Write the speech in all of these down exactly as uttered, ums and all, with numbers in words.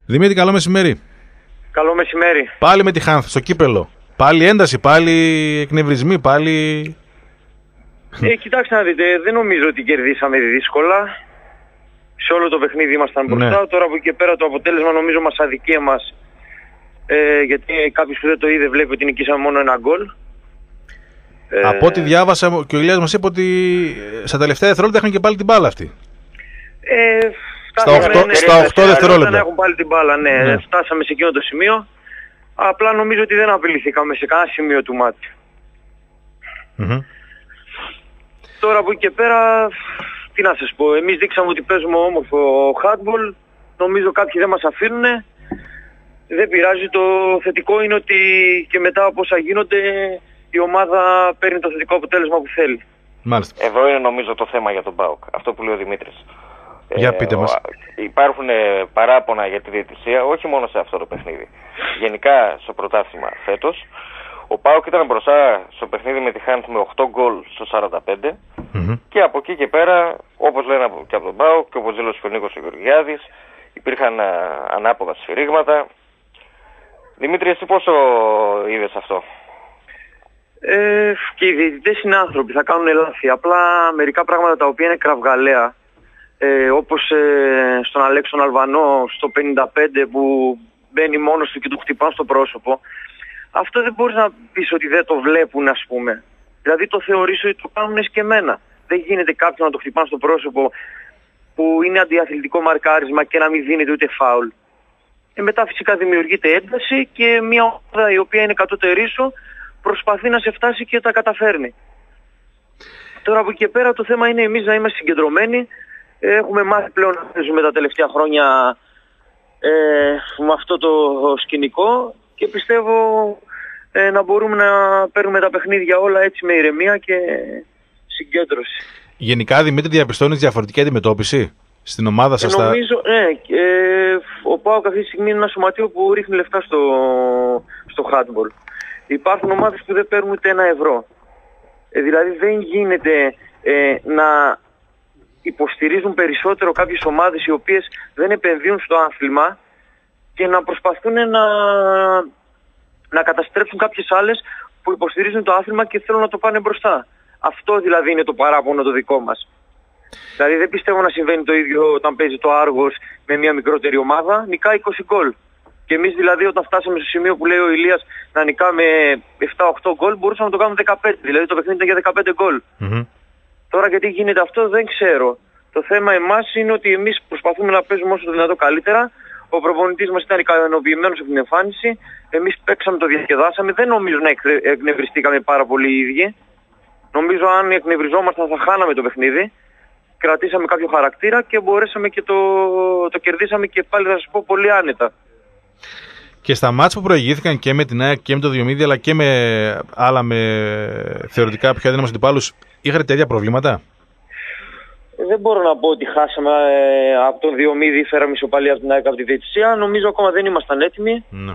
Δημήτρη, καλό μεσημέρι. Καλό μεσημέρι. Πάλι με τη Χάνθ στο κύπελο. Πάλι ένταση, πάλι εκνευρισμοί, πάλι. Ε, κοιτάξτε να δείτε, δεν νομίζω ότι κερδίσαμε δύσκολα. Σε όλο το παιχνίδι ήμασταν μπροστά. Ναι. Τώρα από εκεί και πέρα το αποτέλεσμα νομίζω μας αδικεί εμάς. Ε, γιατί κάποιος που δεν το είδε βλέπει ότι νικήσαμε μόνο ένα γκολ. Από ό,τι διάβασα και ο Ηλίας μας είπε ότι στα τελευταία δευτερόλεπτα είχαν και πάλι την μπάλα αυτή. Ε, στα οκτώ, ναι, στα οκτώ δευτερόλεπτα. Δεν έχουν πάλι την μπάλα, ναι. ναι. Φτάσαμε σε εκείνο το σημείο. Απλά νομίζω ότι δεν απειληθήκαμε σε κανένα σημείο του μάτια. Mm-hmm. Τώρα από εκεί και πέρα, τι να σας πω, εμείς δείξαμε ότι παίζουμε όμορφο handball. Νομίζω κάποιοι δεν μας αφήνουν. Δεν πειράζει, το θετικό είναι ότι και μετά από όσα γίνονται η ομάδα παίρνει το θετικό αποτέλεσμα που θέλει. Μάλιστα. Εδώ είναι νομίζω το θέμα για τον ΠΑΟΚ, αυτό που λέει ο Δημήτρης. Για πείτε μας. Ε, υπάρχουν παράπονα για τη διαιτησία, όχι μόνο σε αυτό το παιχνίδι. Γενικά στο πρωτάθλημα φέτος. Ο ΠΑΟΚ ήταν μπροστά στο παιχνίδι με τη Χάνθ με οκτώ γκολ στο σαράντα πέντε mm-hmm. και από εκεί και πέρα, όπως λένε και από τον ΠΑΟΚ και όπως δήλωσε ο Νίκος ο Γεωργιάδης, υπήρχαν α, ανάποδα σφυρίγματα. Δημήτρη, εσύ πόσο είδες αυτό? Ε, και οι διαιτητές είναι άνθρωποι, θα κάνουν λάθη. Απλά μερικά πράγματα τα οποία είναι κραυγαλαία, ε, όπως ε, στον Αλέξη τον Αλβανό στο πενήντα πέντε που μπαίνει μόνος του και του χτυπάνε στο πρόσωπο, αυτό δεν μπορείς να πεις ότι δεν το βλέπουν, ας πούμε. Δηλαδή το θεωρείς ότι το κάνουν εσκεμμένα. Δεν γίνεται κάποιον να το χτυπάνε στο πρόσωπο που είναι αντιαθλητικό μαρκάρισμα και να μην δίνεται ούτε φάουλ. Ε, μετά φυσικά δημιουργείται ένταση και μια ομάδα η οποία είναι κατώτερη σου προσπαθεί να σε φτάσει και τα καταφέρνει. Τώρα από εκεί και πέρα το θέμα είναι εμείς να είμαστε συγκεντρωμένοι. Έχουμε μάθει πλέον να παίζουμε τα τελευταία χρόνια ε, με αυτό το σκηνικό και πιστεύω ε, να μπορούμε να παίρνουμε τα παιχνίδια όλα έτσι με ηρεμία και συγκέντρωση. Γενικά, Δημήτρη, διαπιστώνεις διαφορετική αντιμετώπιση στην ομάδα σας? Ε, νομίζω, ναι. Ε, ο ΠΑΟΚ αυτή τη στιγμή είναι ένα σωματείο που ρίχνει λεφτά στο, στο handball. Υπάρχουν ομάδες που δεν παίρνουν ούτε ένα ευρώ. Ε, δηλαδή δεν γίνεται ε, να υποστηρίζουν περισσότερο κάποιες ομάδες οι οποίες δεν επενδύουν στο άθλημα και να προσπαθούν να, να καταστρέψουν κάποιες άλλες που υποστηρίζουν το άθλημα και θέλουν να το πάνε μπροστά. Αυτό δηλαδή είναι το παράπονο το δικό μας. Δηλαδή δεν πιστεύω να συμβαίνει το ίδιο όταν παίζει το Άργος με μια μικρότερη ομάδα, νικάει είκοσι γκολ. Και εμείς δηλαδή όταν φτάσαμε στο σημείο που λέει ο Ηλίας να νικάμε επτά οκτώ γκολ, μπορούσαμε να το κάνουμε δεκαπέντε. Δηλαδή το παιχνίδι ήταν για δεκαπέντε γκολ. Mm-hmm. Τώρα γιατί γίνεται αυτό δεν ξέρω. Το θέμα εμάς είναι ότι εμείς προσπαθούμε να παίζουμε όσο το δυνατό καλύτερα. Ο προπονητής μας ήταν ικανοποιημένος από την εμφάνιση. Εμείς παίξαμε, το διασκεδάσαμε. Δεν νομίζω να εκνευριστήκαμε πάρα πολύ οι ίδιοι. Νομίζω αν εκνευριζόμασταν θα χάναμε το παιχνίδι. Κρατήσαμε κάποιο χαρακτήρα και μπορέσαμε και το, το κερδίσαμε και πάλι θα σας πω πολύ άνετα. Και στα μάτς που προηγήθηκαν και με την ΑΕΚ και με το Διομήδη αλλά και με άλλα με θεωρητικά πιο αδύναμους αντιπάλους, είχατε τέτοια προβλήματα? Δεν μπορώ να πω ότι χάσαμε ε, από το Διομήδη, φέραμε ισοπαλία από την ΑΕΚ από τη διαιτησία. Νομίζω ακόμα δεν ήμασταν έτοιμοι. Ναι.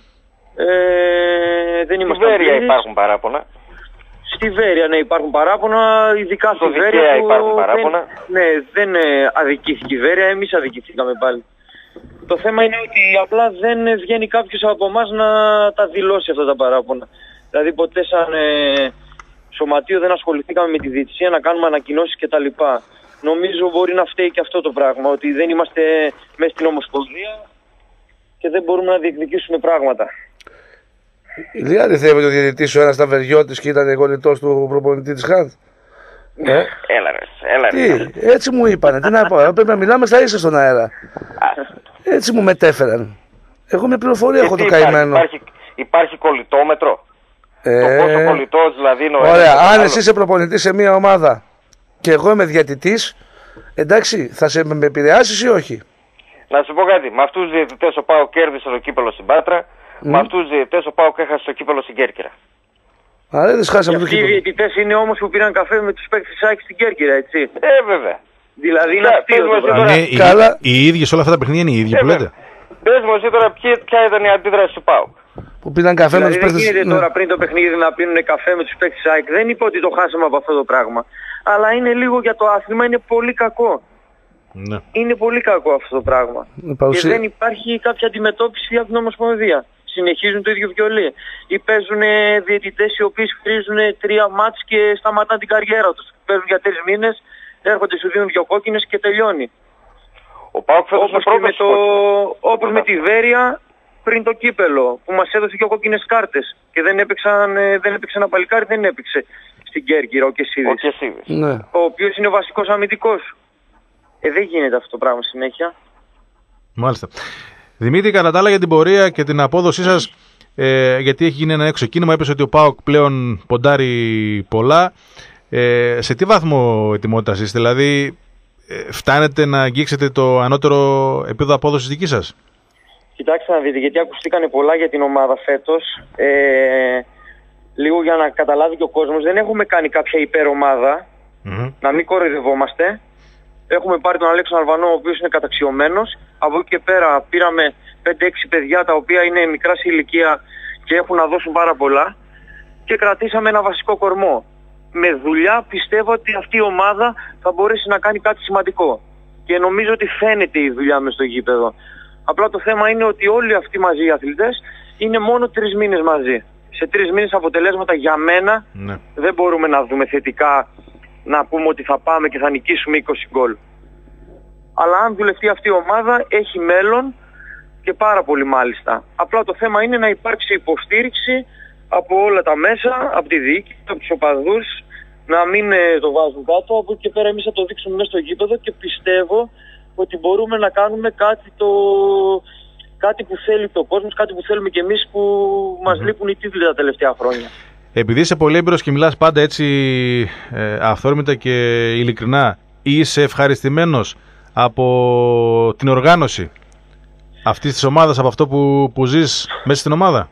Ε, δεν στη Βέρεια υπάρχουν παράπονα. Στη Βέρεια ναι υπάρχουν παράπονα, ειδικά στο στη Βέρεια που υπάρχουν παράπονα. Δεν, ναι, δεν ε, αδικήθηκε η Βέρεια, εμείς αδικηθήκαμε πάλι. Το θέμα είναι ότι απλά δεν βγαίνει κάποιος από εμάς να τα δηλώσει αυτά τα παράπονα. Δηλαδή ποτέ σαν ε, σωματείο δεν ασχοληθήκαμε με τη διαιτησία να κάνουμε ανακοινώσεις κτλ. Νομίζω μπορεί να φταίει και αυτό το πράγμα, ότι δεν είμαστε μέσα στην Ομοσπονδία και δεν μπορούμε να διεκδικήσουμε πράγματα. Δεν αληθεύει ότι ο διαιτητής ο ένας Ταβεριώτης και ήταν κολλητός του προπονητή της Χάνθ? Ε? Έλα ρε, έλα ρε. Τι, έτσι μου είπανε, τι να πω, πρέπει να μιλάμε στα ίσα στον αέρα. Έτσι μου μετέφεραν. Εγώ με πληροφορία έχω το καημένο. Υπάρχει, υπάρχει κολλητόμετρο. Ε, το πόσο κολλητός δηλαδή είναι ο ωραία, ένας, αν εσύ είσαι προπονητής σε μια ομάδα και εγώ είμαι διαιτητής, εντάξει, θα σε με επηρεάσεις ή όχι? Να σου πω κάτι, με αυτούς τους διαιτητές ο ΠΑΟΚ κέρδισε το κύπελο στην Πάτρα, mm. με αυτούς τους διαιτητές ο ΠΑΟΚ έχασε το κύπελο στην Κέρκυρα. Α, δεν χάσαμε το κύπελο. Οι διαιτητές είναι όμως που πήραν καφέ με τους παίκτες της ΑΕΚ στην Κέρκυρα, έτσι. Ε, βέβαια. Δηλαδή είναι αστείο το πράγμα. Είναι οι, Καλά... οι ίδιοι σε όλα αυτά τα παιχνίδια είναι οι ίδιοι ε, που λέτε. Πες μου εσύ τώρα ποια ήταν η αντίδραση του ΠΑΟΚ. Που πήραν καφέ δηλαδή, με τους παίκτες. Δεν γίνεται ναι. τώρα πριν το παιχνίδι να πίνουν καφέ με τους παίκτες της ΑΕΚ. Δεν είπα ότι το χάσαμε από αυτό το πράγμα. Αλλά είναι λίγο για το άθλημα, είναι πολύ κακό. Ναι. Είναι πολύ κακό αυτό το πράγμα. Παρουσία... Και δεν υπάρχει κάποια αντιμετώπιση από την Ομοσπονδία. Συνεχίζουν το ίδιο βιολί. Ή παίζουν διαιτητές οι οποίοι χρήζουν τρία μάτς και σταματάνε την καριέρα τους. Παίζουν για τρεις μήνες, έρχονται, σου δίνουν δύο κόκκινες και τελειώνει. Ο ΠΑΟΚ φέτος όπως και με, το... όπως με τη Βέρεια πριν το κύπελο, που μας έδωσε δύο κόκκινες κάρτες και δεν έπαιξαν, δεν έπαιξε ένα παλικάρι, δεν έπαιξε στην Κέρκυρα ο Κεσίδης. Ο Κεσίδης. Ναι. Ο οποίος είναι ο βασικός αμυντικός. Ε, δεν γίνεται αυτό το πράγμα συνέχεια. Μάλιστα. Δημήτρη, κατά τα άλλα για την πορεία και την απόδοσή σας, ε, γιατί έχει γίνει ένα έξω κίνημα, έπεσε ότι ο ΠΑΟΚ πλέον ποντάρει πολλά. Ε, σε τι βαθμό ετοιμότητας είστε, δηλαδή ε, φτάνετε να αγγίξετε το ανώτερο επίπεδο απόδοσης δική σας? Κοιτάξτε να δείτε, γιατί ακουστήκανε πολλά για την ομάδα φέτος. Ε, λίγο για να καταλάβει και ο κόσμος, δεν έχουμε κάνει κάποια υπερομάδα, mm-hmm. να μην κοροϊδευόμαστε. Έχουμε πάρει τον Αλέξανδρο Αλβανό, ο οποίος είναι καταξιωμένος. Από εκεί και πέρα πήραμε πέντε έξι παιδιά τα οποία είναι μικρά σε ηλικία και έχουν να δώσουν πάρα πολλά. Και κρατήσαμε ένα βασικό κορμό. Με δουλειά πιστεύω ότι αυτή η ομάδα θα μπορέσει να κάνει κάτι σημαντικό. Και νομίζω ότι φαίνεται η δουλειά μες στο γήπεδο. Απλά το θέμα είναι ότι όλοι αυτοί μαζί οι αθλητές είναι μόνο τρεις μήνες μαζί. Σε τρεις μήνες αποτελέσματα για μένα ναι. δεν μπορούμε να δούμε θετικά, να πούμε ότι θα πάμε και θα νικήσουμε είκοσι γκολ. Αλλά αν δουλευτεί αυτή η ομάδα έχει μέλλον και πάρα πολύ μάλιστα. Απλά το θέμα είναι να υπάρξει υποστήριξη από όλα τα μέσα, από τη διοίκηση, από τους οπαδούς, να μην το βάζουν κάτω. Από εκεί και πέρα εμείς θα το δείξουμε μέσα στο γήπεδο και πιστεύω ότι μπορούμε να κάνουμε κάτι, το... κάτι που θέλει το κόσμος, κάτι που θέλουμε και εμείς που μας mm-hmm. λείπουν οι τίτλοι τα τελευταία χρόνια. Επειδή είσαι πολύ έμπειρος και μιλάς πάντα έτσι ε, αυθόρμητα και ειλικρινά, είσαι ευχαριστημένος από την οργάνωση αυτής της ομάδας, από αυτό που, που ζεις μέσα στην ομάδα?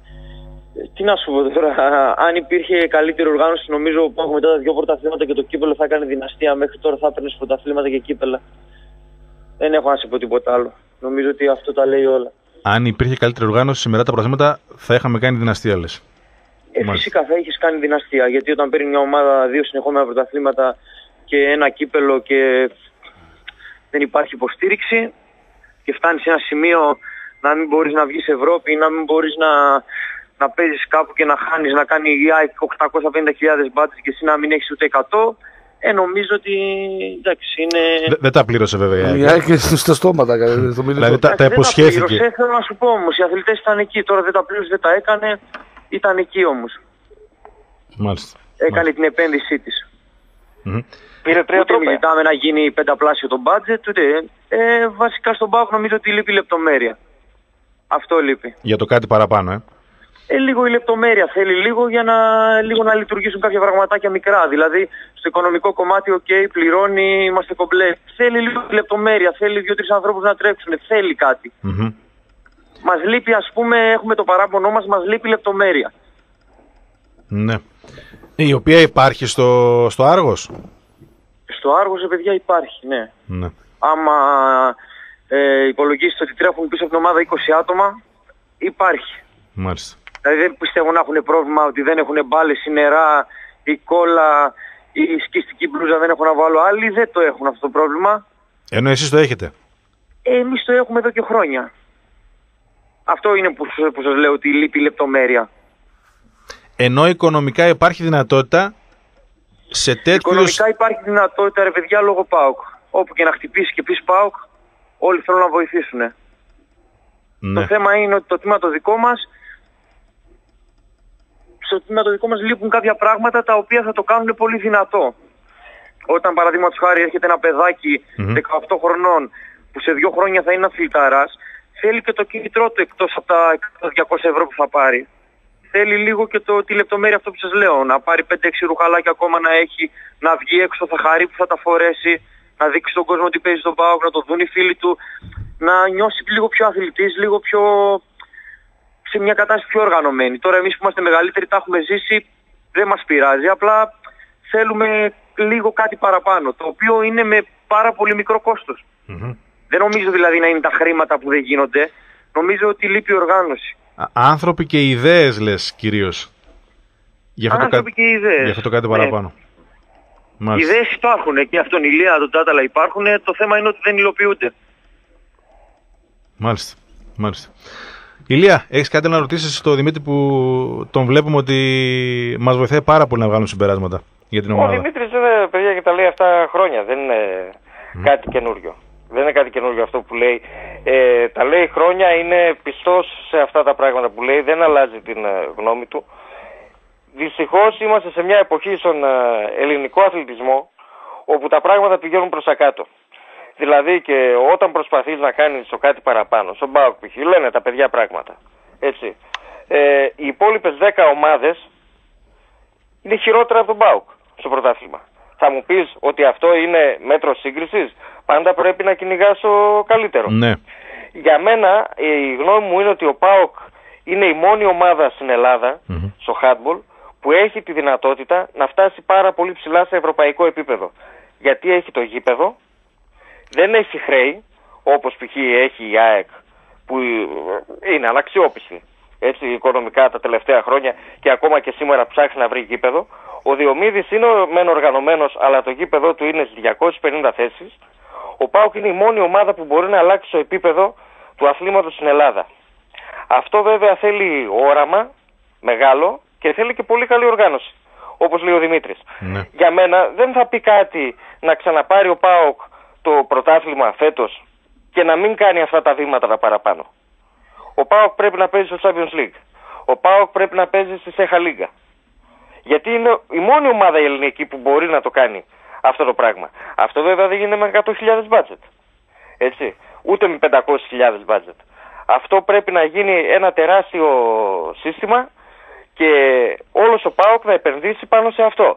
Τι να σου πω τώρα, αν υπήρχε καλύτερη οργάνωση, νομίζω που έχουμε μετά τα δύο πρωταθλήματα και το κύπελο θα έκανε δυναστεία. Μέχρι τώρα θα έπαιρνε πρωταθλήματα και κύπελα. Δεν έχω να σε πω τίποτα άλλο. Νομίζω ότι αυτό τα λέει όλα. Αν υπήρχε καλύτερη οργάνωση, σήμερα τα πρωταθλήματα θα είχαμε κάνει δυναστεία, λες? Ε, φυσικά θα έχεις κάνει δυναστεία. Γιατί όταν παίρνει μια ομάδα δύο συνεχόμενα πρωταθλήματα και ένα κύπελο και δεν υπάρχει υποστήριξη και φτάνεις σε ένα σημείο να μην μπορείς να βγεις Ευρώπη ή να μην μπορείς να, να παίζεις κάπου και να χάνεις, να κάνει η ΑΕΚ οκτακόσιες πενήντα χιλιάδες μπάτες και εσύ να μην έχεις ούτε εκατό, ε, νομίζω ότι εντάξει είναι... Δεν δε τα πλήρωσε βέβαια η ΑΕΚ. Στο στόμα τα έκανε. Δηλαδή τα, τα υποσχέθηκε. Δεν τα θέλω να σου πω όμως, οι αθλητές ήταν εκεί, τώρα δεν τα πλήρωσε, δεν τα έκανε, ήταν εκεί όμως. Μάλιστα. Έκανε Μάλιστα. την επένδυσή της. Mm-hmm. Πήρε τρία ούτε τρόπια. μιλάμε να γίνει πενταπλάσιο το budget, ούτε. Ε, βασικά στον ΠΑΟΚ νομίζω ότι λείπει λεπτομέρεια. Αυτό λείπει. Για το κάτι παραπάνω, ε. Ε, λίγο η λεπτομέρεια θέλει λίγο για να, λίγο να λειτουργήσουν κάποια πραγματάκια μικρά. Δηλαδή στο οικονομικό κομμάτι, οκ, okay, πληρώνει, είμαστε κομπλέ. Θέλει λίγο λεπτομέρεια, θέλει δύο-τρεις ανθρώπους να τρέξουν, θέλει κάτι. Mm-hmm. Μας λείπει, ας πούμε, έχουμε το παράπονό μας, μας λείπει λεπτομέρεια. Ναι. Η οποία υπάρχει στο, στο Άργος. Στο Άργος, παιδιά, υπάρχει, ναι. Ναι. Άμα ε, υπολογίσετε ότι τρέχουν πίσω από την ομάδα είκοσι άτομα, υπάρχει. Μάλιστα. Δηλαδή δεν πιστεύω να έχουν πρόβλημα ότι δεν έχουν μπάλες, η νερά, η κόλλα, η σκιστική μπλούζα δεν έχουν να βάλω. Άλλοι δεν το έχουν αυτό το πρόβλημα. Ενώ εσείς το έχετε. Ε, εμείς το έχουμε εδώ και χρόνια. Αυτό είναι που, που σας λέω ότι λείπει λεπτομέρεια. Ενώ οικονομικά υπάρχει δυνατότητα σε τέτοιους... Οικονομικά υπάρχει δυνατότητα, ρε παιδιά, λόγω ΠΑΟΚ. Όπου και να χτυπήσει και πεις ΠΑΟΚ, όλοι θέλουν να βοηθήσουν. Ναι. Το θέμα είναι ότι το τμήμα το δικό μας, στο τμήμα το δικό μας λείπουν κάποια πράγματα τα οποία θα το κάνουν πολύ δυνατό. Όταν παραδείγματος χάρη έρχεται ένα παιδάκι mm-hmm. δεκαοκτώ χρονών που σε δύο χρόνια θα είναι αθληταράς, θέλει και το κίνητρό του εκτός από τα διακόσια ευρώ που θα πάρει. Θέλει λίγο και το, τη λεπτομέρεια αυτό που σας λέω, να πάρει πέντε έξι ρουχαλάκια ακόμα να έχει, να βγει έξω, θα χαρεί που θα τα φορέσει, να δείξει στον κόσμο ότι παίζει στον ΠΑΟΚ, να το δουν οι φίλοι του, να νιώσει λίγο πιο αθλητής, λίγο πιο... σε μια κατάσταση πιο οργανωμένη. Τώρα εμείς που είμαστε μεγαλύτεροι τα έχουμε ζήσει, δεν μας πειράζει, απλά θέλουμε λίγο κάτι παραπάνω, το οποίο είναι με πάρα πολύ μικρό κόστος. Mm-hmm. Δεν νομίζω δηλαδή να είναι τα χρήματα που δεν γίνονται, νομίζω ότι λείπει η οργάνωση. Άνθρωποι και ιδέες λες κυρίως. Για αυτό, Άνθρωποι το, και ιδέες. για αυτό το κάτι παραπάνω. Οι ιδέες υπάρχουν και αυτόν Ηλία, τον Τάταλα υπάρχουν, το θέμα είναι ότι δεν υλοποιούνται. Μάλιστα, μάλιστα. Ηλία, έχεις κάτι να ρωτήσεις στο Δημήτρη που τον βλέπουμε ότι μας βοηθάει πάρα πολύ να βγάλουν συμπεράσματα για την ομάδα? Ο Δημήτρης είναι παιδιά και τα λέει αυτά χρόνια, δεν είναι mm. κάτι καινούριο. Δεν είναι κάτι καινούριο αυτό που λέει. Ε, τα λέει χρόνια, είναι πιστός σε αυτά τα πράγματα που λέει, δεν αλλάζει την ε, γνώμη του. Δυστυχώς είμαστε σε μια εποχή στον ε, ελληνικό αθλητισμό όπου τα πράγματα πηγαίνουν προς τα κάτω. Δηλαδή και όταν προσπαθείς να κάνεις το κάτι παραπάνω, στον ΠΑΟΚ π.χ. λένε τα παιδιά πράγματα. Έτσι. Ε, οι υπόλοιπες δέκα ομάδες είναι χειρότερα από τον ΠΑΟΚ στο πρωτάθλημα. Θα μου πεις ότι αυτό είναι μέτρο σύγκρισης? Πάντα πρέπει να κυνηγάς το καλύτερο. Ναι. Για μένα η γνώμη μου είναι ότι ο ΠΑΟΚ είναι η μόνη ομάδα στην Ελλάδα, mm-hmm. στο handball, που έχει τη δυνατότητα να φτάσει πάρα πολύ ψηλά σε ευρωπαϊκό επίπεδο. Γιατί έχει το γήπεδο, δεν έχει χρέη, όπως π.χ. έχει η ΑΕΚ, που είναι αναξιόπιστη έτσι, οικονομικά τα τελευταία χρόνια και ακόμα και σήμερα ψάχνει να βρει γήπεδο. Ο Διομήδης είναι μεν οργανωμένος, αλλά το γήπεδο του είναι στις διακόσιες πενήντα θέσεις. Ο ΠΑΟΚ είναι η μόνη ομάδα που μπορεί να αλλάξει το επίπεδο του αθλήματος στην Ελλάδα. Αυτό βέβαια θέλει όραμα μεγάλο και θέλει και πολύ καλή οργάνωση, όπως λέει ο Δημήτρης. Ναι. Για μένα δεν θα πει κάτι να ξαναπάρει ο ΠΑΟΚ το πρωτάθλημα φέτος και να μην κάνει αυτά τα βήματα τα παραπάνω. Ο ΠΑΟΚ πρέπει να παίζει στο Champions League. Ο ΠΑΟΚ πρέπει να παίζει στη Σέχα Λίγκα. Γιατί είναι η μόνη ομάδα η ελληνική που μπορεί να το κάνει αυτό το πράγμα. Αυτό βέβαια δεν γίνεται με εκατό χιλιάδες budget. Έτσι. Ούτε με πεντακόσιες χιλιάδες budget. Αυτό πρέπει να γίνει ένα τεράστιο σύστημα και όλος ο ΠΑΟΚ να επενδύσει πάνω σε αυτό.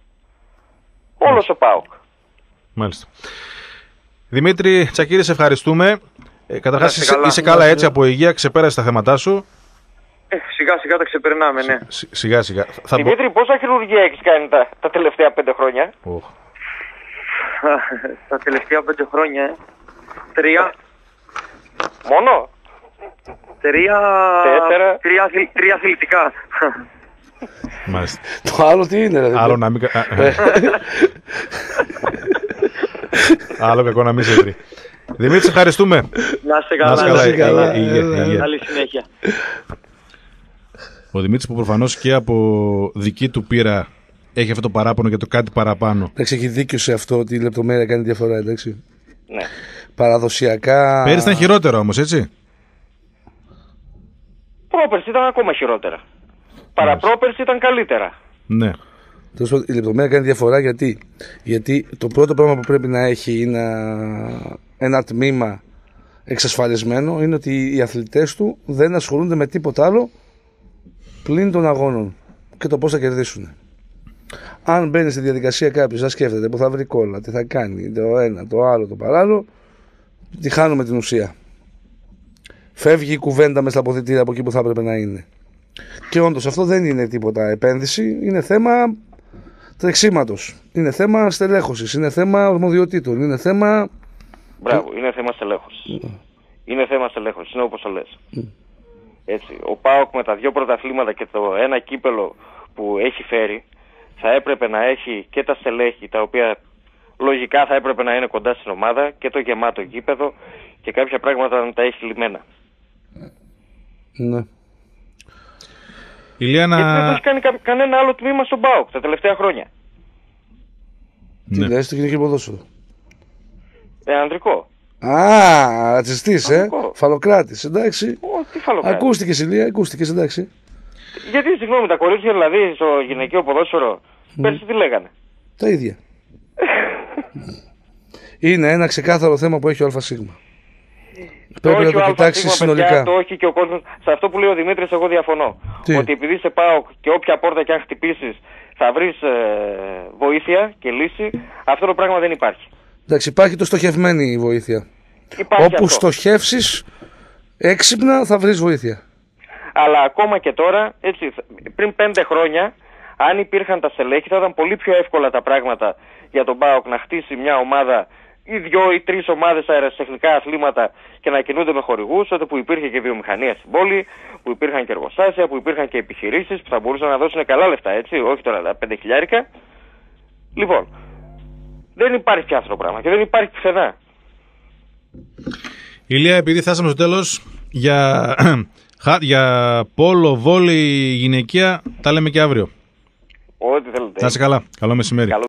Όλος ο ΠΑΟΚ. Μάλιστα. Δημήτρη Τσακίρη, σε ευχαριστούμε. Ε, καταρχάς είσαι, καλά, είσαι καλά έτσι από υγεία, ξεπέρασες τα θέματά σου. Ε, σιγά σιγά τα ξεπερνάμε, ναι. Σ, σιγά σιγά. Θα Δημήτρη, μπο... πόσα χειρουργία έχεις κάνει τα, τα τελευταία πέντε χρόνια? Oh. Τα τελευταία πέντε χρόνια, ε. Τρία. Μόνο? Τρία... Τέσσερα. Τρία, τρία αθλητικά. Μάλιστα. Το άλλο τι είναι, ρε? Άλλο να μην... Άλλο κακό να μην σε βρει. Δημήτρη, ευχαριστούμε. Να είστε καλά. Να είστε καλά. Καλή συνέχεια. Ο Δημήτρης που προφανώς και από δική του πείρα έχει αυτό το παράπονο για το κάτι παραπάνω. Εντάξει, έχει δίκιο σε αυτό ότι η λεπτομέρεια κάνει διαφορά, εντάξει. Ναι. Παραδοσιακά... Πέρυσι ήταν χειρότερο όμως, έτσι. Πρόπερση ήταν ακόμα χειρότερα. Παραπρόπερση ήταν καλύτερα. Ναι. Η λεπτομέρεια κάνει διαφορά γιατί, γιατί το πρώτο πράγμα που πρέπει να έχει είναι ένα τμήμα εξασφαλισμένο είναι ότι οι αθλητές του δεν ασχολούνται με τίποτα άλλο πλην των αγώνων και το πώς θα κερδίσουν. Αν μπαίνει στη διαδικασία κάποιος να σκέφτεται που θα βρει κόλλα, τι θα κάνει, το ένα, το άλλο, το παράλληλο, τη χάνουμε την ουσία. Φεύγει η κουβέντα μες στα αποδυτήρια από εκεί που θα έπρεπε να είναι. Και όντως αυτό δεν είναι τίποτα επένδυση, είναι θέμα τρεξίματος, είναι θέμα στελέχωσης, είναι θέμα αρμοδιοτήτων, είναι θέμα... Μπράβο, είναι θέμα στελέχωσης. Mm. Είναι θέμα στελέχωσης, είναι όπως το λες. Mm. Έτσι, ο ΠΑΟΚ με τα δύο πρωταθλήματα και το ένα κύπελο που έχει φέρει θα έπρεπε να έχει και τα στελέχη τα οποία λογικά θα έπρεπε να είναι κοντά στην ομάδα και το γεμάτο γήπεδο και κάποια πράγματα να τα έχει λυμμένα. Ναι. Ηλιάνα... Γιατί δεν έχει κάνει κα... κανένα άλλο τμήμα στον ΠΑΟΚ τα τελευταία χρόνια. Τι ναι. Λες, το γυναικείο ποδόσφαιρο? Ε, ανδρικό. Α, ρατσιστής, ε. Φαλοκράτης, εντάξει. Ω, τι φαλοκράτης? Ακούστηκες, Ηλία, ακούστηκες, εντάξει. Γιατί, συγγνώμη, τα κορίτσια δηλαδή στο γυναικείο ποδόσφαιρο mm. πέρσι τι λέγανε? Τα ίδια. Είναι ένα ξεκάθαρο θέμα που έχει ο ΑΣ. Πρέπει να το κοιτάξει συνολικά. Παιδιά, το έχει και ο κόσμος. Σε αυτό που λέει ο Δημήτρης, εγώ διαφωνώ. Τι? Ότι επειδή σε πάω και όποια πόρτα και αν χτυπήσεις θα βρεις ε, βοήθεια και λύση, αυτό το πράγμα δεν υπάρχει. Εντάξει, υπάρχει το στοχευμένη βοήθεια. Υπάρχει όπου αυτό. Στοχεύσεις έξυπνα θα βρεις βοήθεια. Αλλά ακόμα και τώρα, έτσι, πριν πέντε χρόνια, αν υπήρχαν τα στελέχη, θα ήταν πολύ πιο εύκολα τα πράγματα για τον ΠΑΟΚ να χτίσει μια ομάδα ή δυο ή τρεις ομάδες αεραστεχνικά αθλήματα και να κινούνται με χορηγούς, τότε που υπήρχε και βιομηχανία στην πόλη, που υπήρχαν και εργοστάσια, που υπήρχαν και επιχειρήσεις που θα μπορούσαν να δώσουν καλά λεφτά, έτσι, όχι τώρα τα πέντε χιλιάρικα. Λοιπόν, Δεν υπάρχει πια αυτό το πράγμα και δεν υπάρχει πουθενά. Ηλία, επειδή φτάσαμε στο τέλος, για, για πόλο, βόλεϊ, γυναικεία, τα λέμε και αύριο. Ό,τι θέλετε. Να είσαι καλά. Καλό μεσημέρι. Καλό